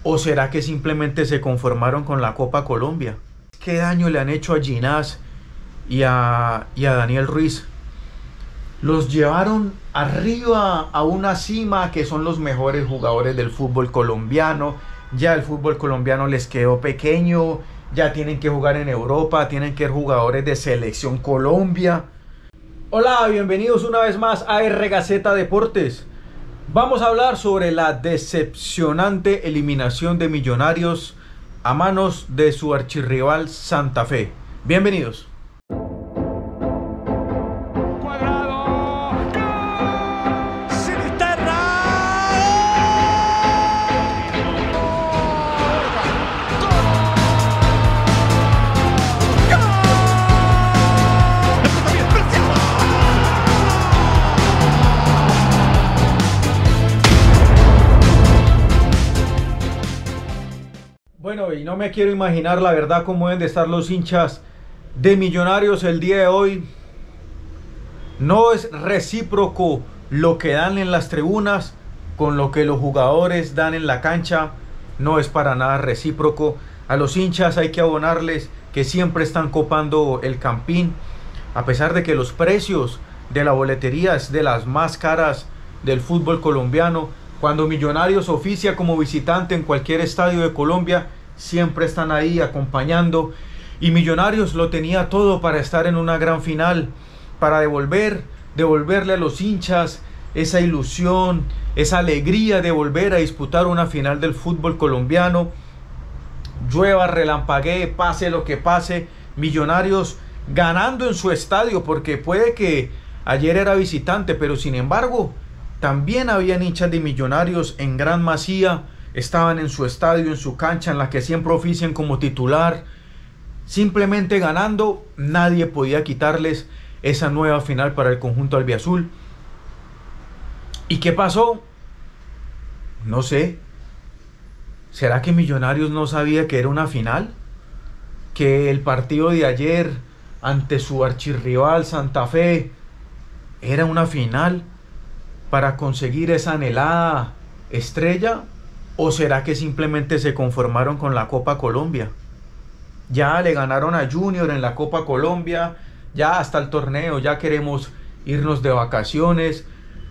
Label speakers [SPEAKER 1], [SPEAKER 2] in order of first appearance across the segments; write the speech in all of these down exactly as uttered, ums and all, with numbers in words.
[SPEAKER 1] ¿O será que simplemente se conformaron con la Copa Colombia? ¿Qué daño le han hecho a Ginás y a, y a Daniel Ruiz? Los llevaron arriba a una cima que son los mejores jugadores del fútbol colombiano. Ya el fútbol colombiano les quedó pequeño, ya tienen que jugar en Europa, tienen que ser jugadores de Selección Colombia. Hola, bienvenidos una vez más a R Gaceta Deportes. Vamos a hablar sobre la decepcionante eliminación de Millonarios a manos de su archirrival Santa Fe. Bienvenidos. Bueno, y no me quiero imaginar la verdad cómo deben de estar los hinchas de Millonarios el día de hoy. No es recíproco lo que dan en las tribunas con lo que los jugadores dan en la cancha. No es para nada recíproco. A los hinchas hay que abonarles que siempre están copando el Campín, a pesar de que los precios de la boletería es de las más caras del fútbol colombiano. Cuando Millonarios oficia como visitante en cualquier estadio de Colombia, siempre están ahí acompañando. Y Millonarios lo tenía todo para estar en una gran final, para devolver, devolverle a los hinchas esa ilusión, esa alegría de volver a disputar una final del fútbol colombiano. Llueva, relampaguee, pase lo que pase, Millonarios ganando en su estadio, porque puede que ayer era visitante, pero sin embargo también habían hinchas de Millonarios en gran masía, estaban en su estadio, en su cancha, en la que siempre ofician como titular. Simplemente ganando, nadie podía quitarles esa nueva final para el conjunto albiazul. ¿Y qué pasó? No sé. ¿Será que Millonarios no sabía que era una final? ¿Que el partido de ayer ante su archirrival Santa Fe era una final para conseguir esa anhelada estrella? ¿O será que simplemente se conformaron con la Copa Colombia? Ya le ganaron a Junior en la Copa Colombia, ya hasta el torneo, ya queremos irnos de vacaciones.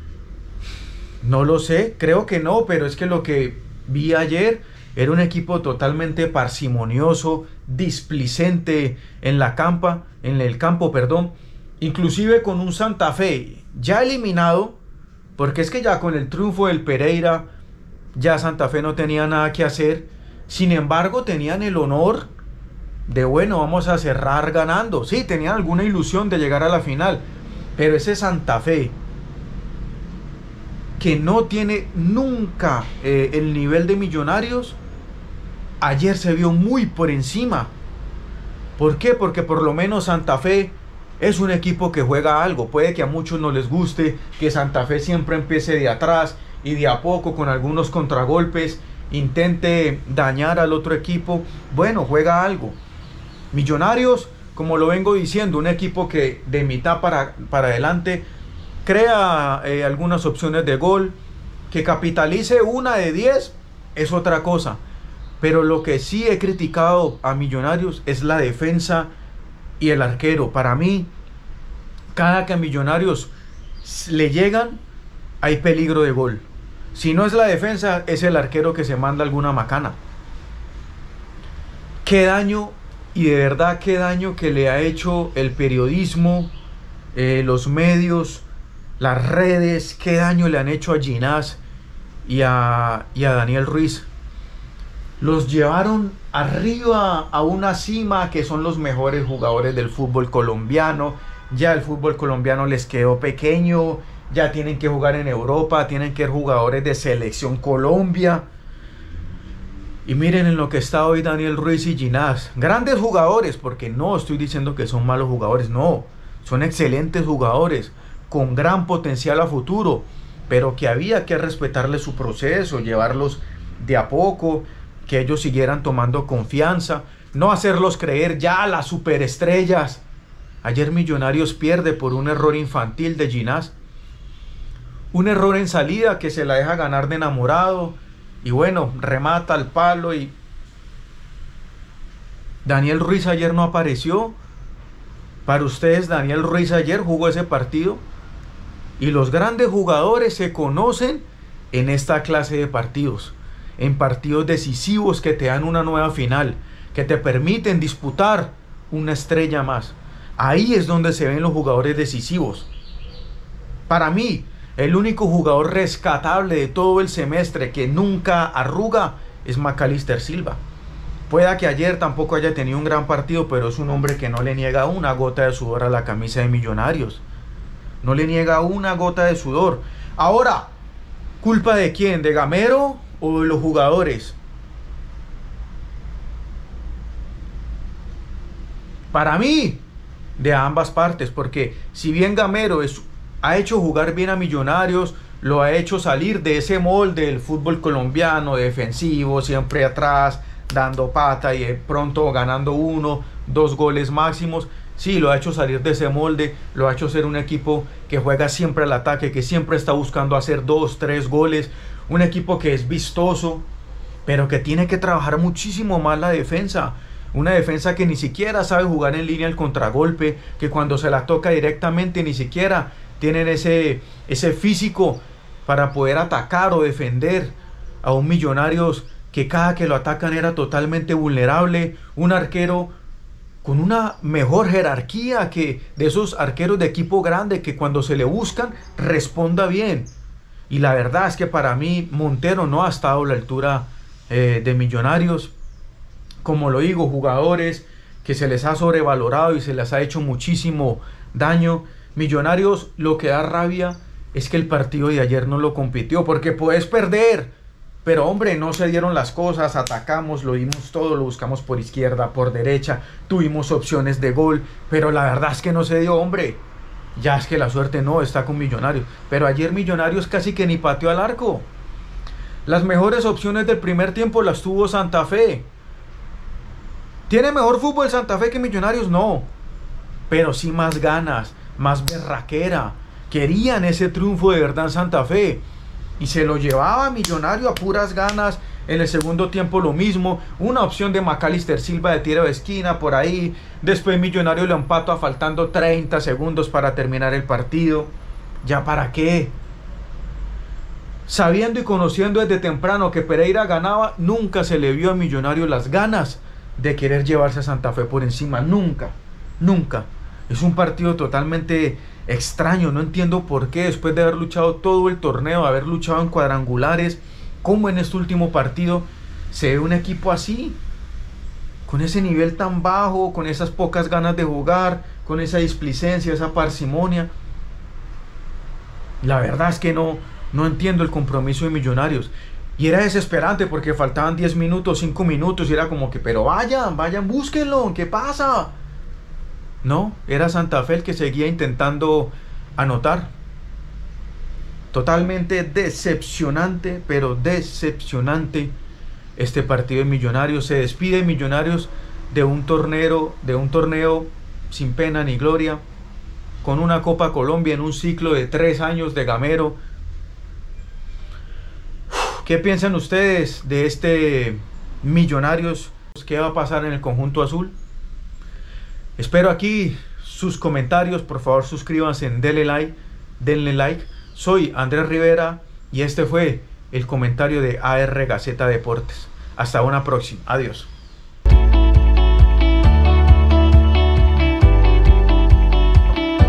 [SPEAKER 1] No lo sé, creo que no, pero es que lo que vi ayer era un equipo totalmente parsimonioso, displicente en la campa, en el campo, perdón, inclusive con un Santa Fe ya eliminado, porque es que ya con el triunfo del Pereira ya Santa Fe no tenía nada que hacer. Sin embargo, tenían el honor de, bueno, vamos a cerrar ganando. Sí, tenían alguna ilusión de llegar a la final, pero ese Santa Fe que no tiene nunca eh, el nivel de Millonarios, ayer se vio muy por encima. ¿Por qué? Porque por lo menos Santa Fe es un equipo que juega algo. Puede que a muchos no les guste que Santa Fe siempre empiece de atrás y de a poco con algunos contragolpes intente dañar al otro equipo. Bueno, juega algo. Millonarios, como lo vengo diciendo, un equipo que de mitad para, para adelante crea eh, algunas opciones de gol. Que capitalice una de diez es otra cosa. Pero lo que sí he criticado a Millonarios es la defensa y el arquero. Para mí, cada que a Millonarios le llegan, hay peligro de gol. Si no es la defensa, es el arquero que se manda alguna macana. Qué daño, y de verdad qué daño que le ha hecho el periodismo, eh, los medios, las redes. Qué daño le han hecho a Ginás y a, y a Daniel Ruiz. Los llevaron arriba a una cima que son los mejores jugadores del fútbol colombiano. Ya el fútbol colombiano les quedó pequeño, ya tienen que jugar en Europa, tienen que ser jugadores de Selección Colombia. Y miren en lo que está hoy Daniel Ruiz y Ginás. Grandes jugadores, porque no estoy diciendo que son malos jugadores, no. Son excelentes jugadores, con gran potencial a futuro, pero que había que respetarles su proceso, llevarlos de a poco, que ellos siguieran tomando confianza, no hacerlos creer ya las superestrellas. Ayer Millonarios pierde por un error infantil de Ginás. Un error en salida que se la deja ganar de enamorado. y bueno, remata al palo y Daniel Ruiz ayer no apareció. Para ustedes, Daniel Ruiz ayer jugó ese partido. Y los grandes jugadores se conocen en esta clase de partidos, en partidos decisivos que te dan una nueva final, que te permiten disputar una estrella más. Ahí es donde se ven los jugadores decisivos. Para mí, el único jugador rescatable de todo el semestre que nunca arruga es Macalister Silva. Pueda que ayer tampoco haya tenido un gran partido, pero es un hombre que no le niega una gota de sudor a la camisa de Millonarios. No le niega una gota de sudor. Ahora, ¿culpa de quién? ¿De Gamero o de los jugadores? Para mí, de ambas partes, porque si bien Gamero es, ha hecho jugar bien a Millonarios, lo ha hecho salir de ese molde del fútbol colombiano, defensivo, siempre atrás, dando pata y de pronto ganando uno, dos goles máximos. Sí, lo ha hecho salir de ese molde, lo ha hecho ser un equipo que juega siempre al ataque, que siempre está buscando hacer dos, tres goles, un equipo que es vistoso, pero que tiene que trabajar muchísimo más la defensa. Una defensa que ni siquiera sabe jugar en línea al contragolpe, que cuando se la toca directamente ni siquiera tienen ese, ese físico para poder atacar o defender a un Millonarios que cada que lo atacan era totalmente vulnerable, un arquero con una mejor jerarquía que de esos arqueros de equipo grande que cuando se le buscan responda bien. Y la verdad es que para mí Montero no ha estado a la altura eh, de Millonarios. Como lo digo, jugadores que se les ha sobrevalorado y se les ha hecho muchísimo daño. Millonarios, lo que da rabia es que el partido de ayer no lo compitió, porque puedes perder. Pero hombre, no se dieron las cosas, atacamos, lo dimos todo, lo buscamos por izquierda, por derecha, tuvimos opciones de gol, pero la verdad es que no se dio, hombre. Ya es que la suerte no está con Millonarios, pero ayer Millonarios casi que ni pateó al arco. Las mejores opciones del primer tiempo las tuvo Santa Fe. ¿Tiene mejor fútbol Santa Fe que Millonarios? No, pero sí más ganas, más berraquera. Querían ese triunfo de verdad en Santa Fe. Y se lo llevaba Millonario a puras ganas. En el segundo tiempo lo mismo. Una opción de Macalister Silva de tiro de esquina por ahí. Después Millonario lo empata faltando treinta segundos para terminar el partido. ¿Ya para qué? Sabiendo y conociendo desde temprano que Pereira ganaba, nunca se le vio a Millonario las ganas de querer llevarse a Santa Fe por encima. Nunca, nunca. Es un partido totalmente extraño, no entiendo por qué después de haber luchado todo el torneo, haber luchado en cuadrangulares, como en este último partido se ve un equipo así, con ese nivel tan bajo, con esas pocas ganas de jugar, con esa displicencia, esa parsimonia. La verdad es que no, no entiendo el compromiso de Millonarios. Y era desesperante porque faltaban diez minutos, cinco minutos y era como que, pero vayan, vayan, búsquenlo, ¿qué pasa? No, era Santa Fe el que seguía intentando anotar. Totalmente decepcionante, pero decepcionante este partido de Millonarios. Se despide Millonarios de un torneo, de un torneo sin pena ni gloria, con una Copa Colombia en un ciclo de tres años de Gamero. ¿Qué piensan ustedes de este Millonarios? ¿Qué va a pasar en el conjunto azul? Espero aquí sus comentarios. Por favor, suscríbanse, denle like, denle like. Soy Andrés Rivera y este fue el comentario de A R Gaceta Deportes. Hasta una próxima. Adiós.